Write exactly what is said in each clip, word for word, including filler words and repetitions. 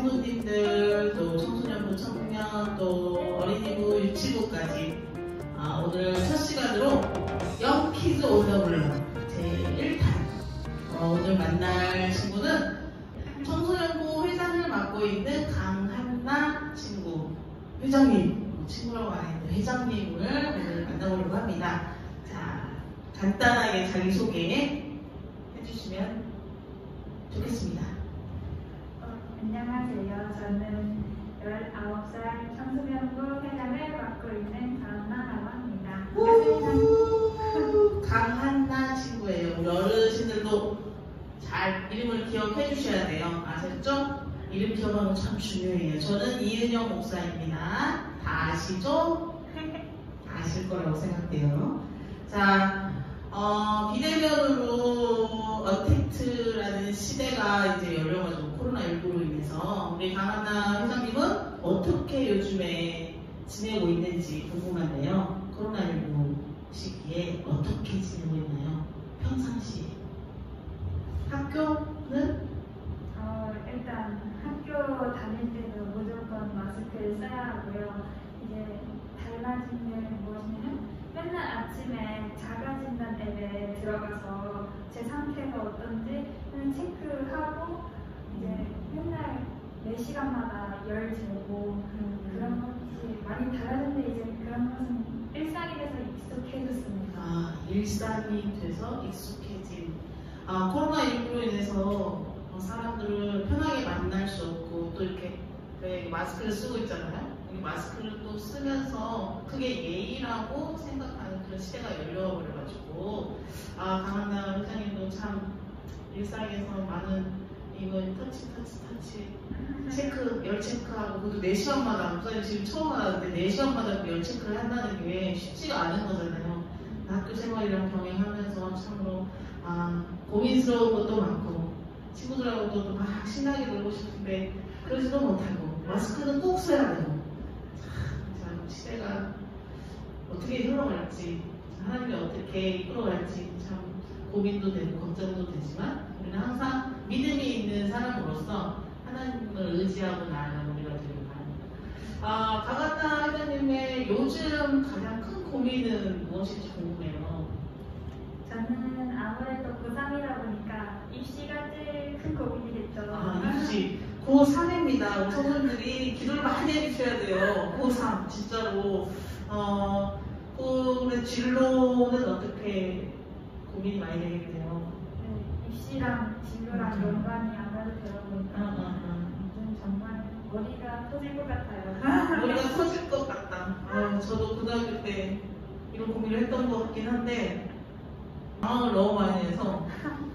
성도님들, 또 청소년부, 청년, 또 어린이부, 유치부까지 아, 오늘 첫 시간으로 영 키즈 온 더 블럭 제일 탄 어, 오늘 만날 친구는 청소년부 회장을 맡고 있는 강한나 친구, 회장님, 친구라고 안 했는데 회장님을 오늘 만나보려고 합니다. 자, 간단하게 자기소개 해주시면 좋겠습니다. 어, 안녕하세요. 저는 열아홉 살 청소년부 회장을 맡고 있는 강한나라고 합니다. 반갑습니다. 강한나 친구예요. 우리 어르신들도 잘 이름을 기억해 주셔야 돼요. 아셨죠? 이름 기억하는 거 참 중요해요. 저는 이은영 목사입니다. 다 아시죠? 다 아실 거라고 생각돼요. 자, 어, 비대면으로 어택트라는 시대가 이제 열려가지고 코로나십구로 인해서 우리 강한나 회장님은 어떻게 요즘에 지내고 있는지 궁금한데요. 코로나십구 시기에 어떻게 지내고 있나요? 평상시에. 학교는? 어, 일단 학교 다닐 때도 무조건 마스크를 써야 하고요. 이제 달라진 게 무엇이냐면 맨날 아침에 자가진단 앱에 들어가서 제 상태가 어떤지 체크하고 이제 맨날 네 시간마다 열 재고 음. 그런 것이 많이 달라졌는데 이제 그런 것은 일상이 돼서 익숙해졌습니다. 아, 일상이 돼서 익숙해진. 아, 코로나십구로 인해서 사람들을 편하게 만날 수 없고 또 이렇게 마스크를 쓰고 있잖아요. 이 마스크를 또 쓰면서 그게 예의라고 생각하는 그런 시대가 열려버려가지고 아, 강한나 회장님도 참 일상에서 많은 이건 터치 터치 터치 체크, 열 체크하고 그것도 네 시간마다 목사님 지금 처음 알았는데 네 시간마다 그 열 체크를 한다는 게 쉽지가 않은 거잖아요. 학교 생활이랑 병행하면서 참으로 아, 고민스러운 것도 많고 친구들하고도 막 신나게 놀고 싶은데 그러지도 못하고 마스크는 꼭 써야 되고 참 시대가 어떻게 흘러갈지 하나님이 어떻게 이끌어갈지 참 고민도 되고 걱정도 되지만 우리는 항상 믿음이 있는 사람으로서 하나님을 의지하고 나아가는 우리가 되길 바랍니다. 아, 강한나 회장님의 요즘 가장 큰 고민은 무엇인지 궁금해요. 저는 아무래도 고삼이다 보니까 입시가 제일 큰 고민이겠죠. 아, 입시. 고삼입니다. 우리 성도님들이 기도를 많이 해주셔야 돼요. 고삼, 진짜로. 어, 그 진로는 어떻게 고민이 많이 되겠네요. 네, 입시랑 진로랑 음. 연관이 아무래도 되다 보니까 음, 음, 요즘 정말 머리가 터질 것 같아요. 머리가 터질 것 같다. 아, 저도 고등학교 때 이런 고민을 했던 것 같긴 한데 방황을 너무 많이 해서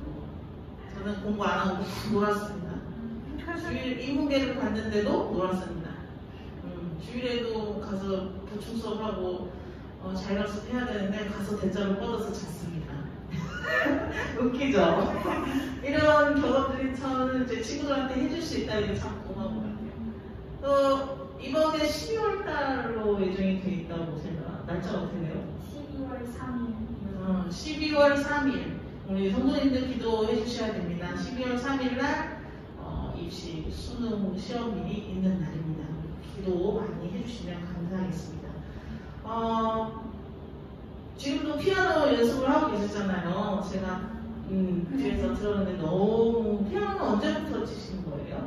저는 공부 안 하고 놀았습니다. 주일 인문계를 갔는데도 놀았습니다. 음, 주일에도 가서 보충 수업하고 어, 자율학습 해야 되는데 가서 대자로 뻗어서 잤습니다. 웃기죠? 이런 경험들이 저는 이제 친구들한테 해줄 수 있다는 게 참 고마운 것 같아요. 또 이번에 십이월 달로 예정이 돼 있다고 제가 날짜가 어떻게 돼요? 십이월 삼일. 어, 십이월 삼일 우리 성도님들 기도해 주셔야 됩니다. 십이월 삼일 날 어, 입시 수능 시험이 있는 날입니다. 기도 많이 해주시면 감사하겠습니다. 어, 지금도 피아노 연습을 하고 계셨잖아요. 제가 음, 뒤에서 들었는데 너무 피아노는 언제부터 치시는 거예요?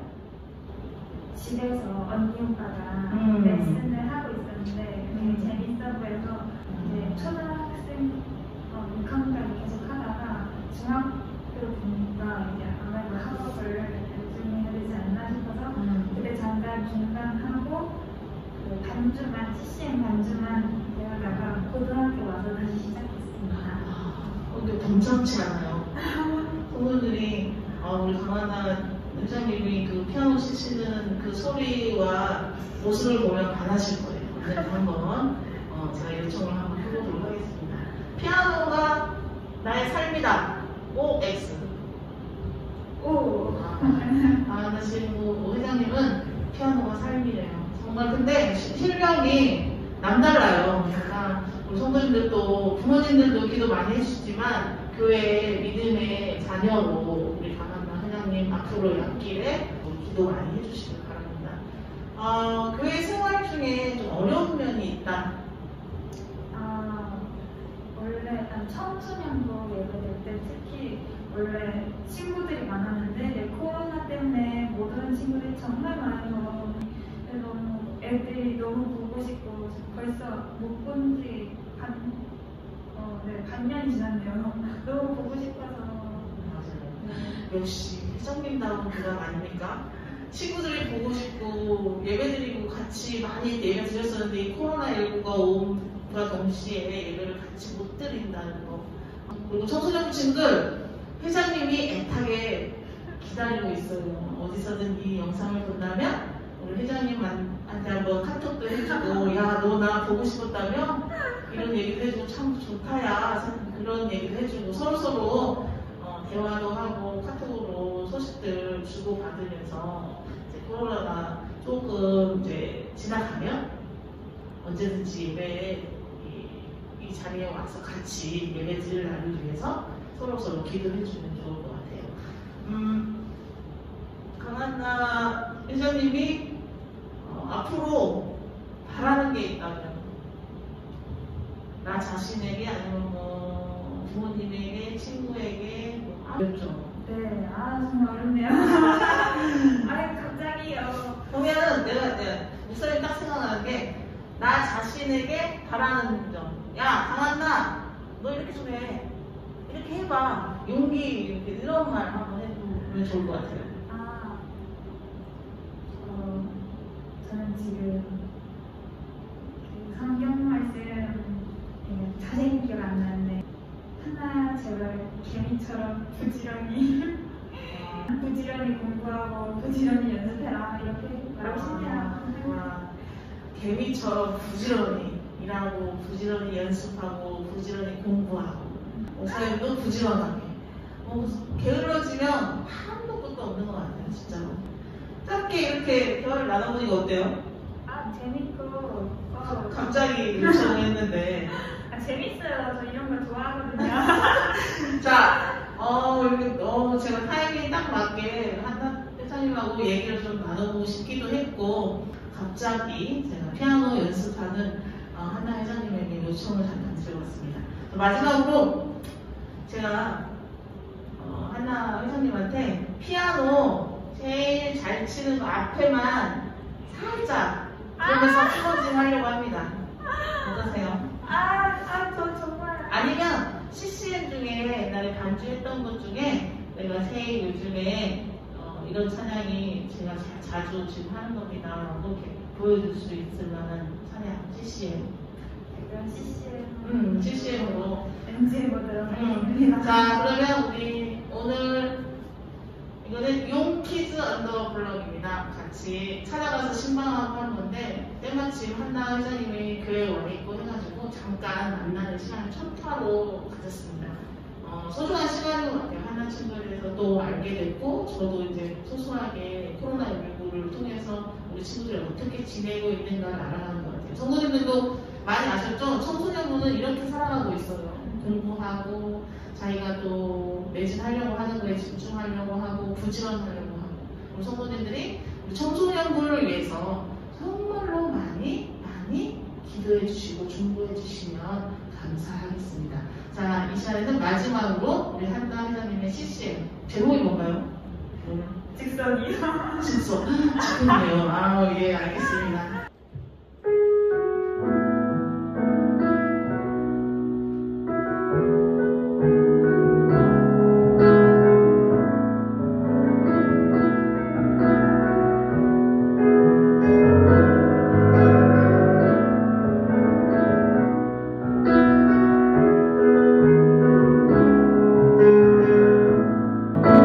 집에서 언니 오빠가 음. 레슨을 하고 있었는데 되게 음. 재밌어 보여서 이제 초등학생 어, 육 학년까지 계속 하다가 중학교 보니까 이제 아무래도 학업을 요즘해야 되지 않나 싶어서 음. 그때 잠깐 중단하고 그 반주만 씨씨엠 반주만 배우다가 고등학교 와서 다시 시작했습니다. 아, 근데 범상치 않아요. 성도들이 어, 우리 강한나 회장님이 그 피아노 치시는 그 소리와 모습을 보면 반하실 거예요. 오늘 한번 어, 제가 요청을 한번 해보도록 하겠습니다. 피아노가 나의 삶이다. O X. 오. 아, 사실 뭐 회장님은 피아노가 삶이래요. 정말 근데 실력이 남달라요. 그러니까 우리 성도님들도 부모님들도 기도 많이 해주시지만 교회의 믿음의 자녀로 우리 강한나 회장님 앞으로 옆길에 기도 많이 해주시길 바랍니다. 어, 교회 생활 중에 좀 어려운 면이 있다. 아, 원래 난 청소년부 예배될 때 특히 원래 친구들이 많았는데 내 코로나 때문에 모든 친구들이 정말 많아서 너무 애들이 너무 보고 싶고 벌써 못 본 지 반, 어, 네, 반년이 지났네요. 너무 보고 싶어서. 맞아요. 네. 역시 회장님다운 대답 아닙니까? 친구들이 보고 싶고 예배드리고 같이 많이 예배 드렸었는데 이 코로나십구가 온과 동시에 예배를 같이 못 드린다는 거. 그리고 청소년 친구들 회장님이 애타게 기다리고 있어요. 어디서든 이 영상을 본다면 우리 회장님한테 한번 카톡도 해주고 야 너 나 보고 싶었다며? 이런 얘기도 해주고 참 좋다야 그런 얘기도 해주고 서로서로 어, 대화도 하고 카톡으로 소식들 주고받으면서 이제 코로나가 조금 이제 지나가면 언제든지 예배에 이, 이 자리에 와서 같이 예배 드릴 날을 위해서 서로서로 기도해주면 좋을 것 같아요. 음, 강한나 회장님이 어, 앞으로 바라는 게 있다면 나 자신에게 아니면 뭐 부모님에게 친구에게 뭐 어렵죠. 네, 아 정말 어렵네요. 아 갑자기요. 보면은 내가 내가 목소리 딱 생각나는 게 나 자신에게 바라는 점. 야 강한나 너 이렇게 좀 해. 이렇게 해봐. 용기 이렇게 이런 말 한번 해보면 좋을 것 같아요. 아, 어, 저는 지금 그 성경 말씀 네, 자세히 기억 안 나는데 하나 제발 개미처럼 부지런히 부지런히 공부하고 부지런히 연습해라 이렇게 말하고 싶네요. 아, 개미처럼 부지런히 일하고 부지런히 연습하고 부지런히 공부하고 목사님도 부지런하게 어, 게을러지면 한도 끝도 없는 것 같아요. 진짜로 짧게 이렇게 대화를 나눠보니까 어때요? 아 재밌고 어, 갑자기 요청했는데 아 재밌어요. 저 이런 걸 좋아하거든요. 자, 어, 이렇게 너무 제가 타이밍이 딱 맞게 한나 회장님하고 얘기를 좀 나눠보고 싶기도 했고 갑자기 제가 피아노 연습하는 어, 한나 회장님에게 요청을 잠깐 드려봤습니다. 마지막으로 제가 어, 한나 회장님한테 피아노 제일 잘 치는 거 앞에만 살짝 그러면서 클로징 하려고 합니다. 어떠세요? 아, 아, 저 정말. 아니면 씨씨엠 중에 옛날에 반주했던 것 중에 내가 새해 요즘에 어, 이런 찬양이 제가 자, 자주 지금 하는 겁니다 라고 이렇게 보여줄 수 있을 만한 찬양 씨씨엠 이런 씨씨엠. 음, 씨씨엠으로 엔지해보도록 음. 하겠습니다. 자 그러면 우리 오늘 이거는 용키즈 언더 블럭입니다. 같이 찾아가서 신방하고 하는 건데 때마침 한나 회장님이 교회에 와 있고 해가지고 잠깐 만나는 시간을 첫타로 가졌습니다. 어, 소중한 시간인 것 같아요. 한나 친구에 대해서 또 알게 됐고 저도 이제 소소하게 코로나십구를 통해서 우리 친구들이 어떻게 지내고 있는가를 알아가는 것 같아요. 성도님들도 많이 아셨죠? 청소년부는 이렇게 살아가고 있어요. 공부하고 자기가 또 매진하려고 하는 거에 집중하려고 하고 부지런하려고 하고 우리 성도님들이 우리 청소년부를 위해서 정말로 많이 많이 기도해 주시고 중보해 주시면 감사하겠습니다. 자, 이 시간에는 마지막으로 우리 한나 회장님의 씨씨엠 제목이 뭔가요? 직선이요. 직선 직선이에요. 아, 예, 알겠습니다.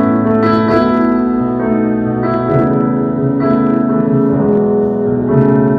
Thank you.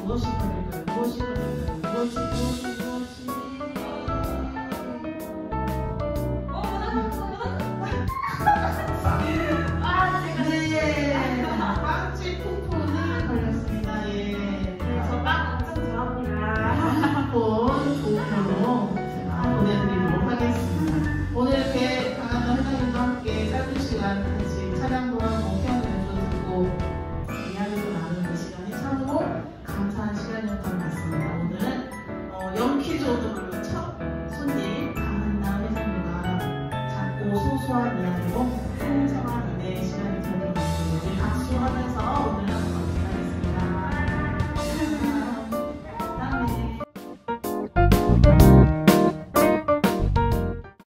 무엇이 걸릴까요? 무엇이 걸릴까요? 무엇이 무엇이 무엇이 아, 제가 네 빵집 쿠폰이 걸렸습니다. 예. 저 빵 엄청 좋아합니다. 쿠폰 좋은 걸로 제가 보내드리도록 하겠습니다. 오늘 이렇게 강한나 회장님과 함께 짧은 시간 같이